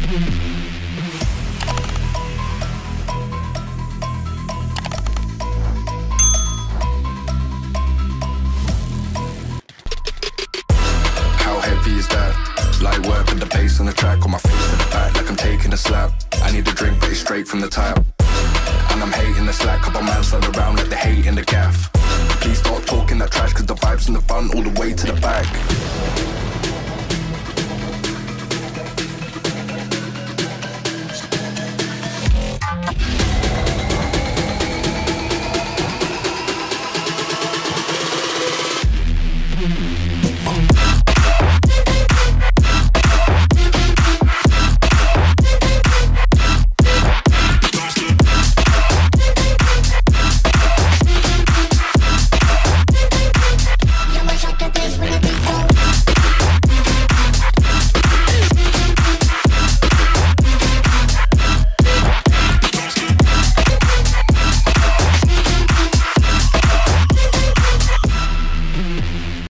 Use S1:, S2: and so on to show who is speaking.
S1: How heavy is that? Light work with the bass on the track, on my face to the back like I'm taking a slap. I need a drink but it's straight from the tap. And I'm hating the slack, couple man stand around like they hate in the gaff. Please stop talking that trash, cause the vibes in the front all the way to the back.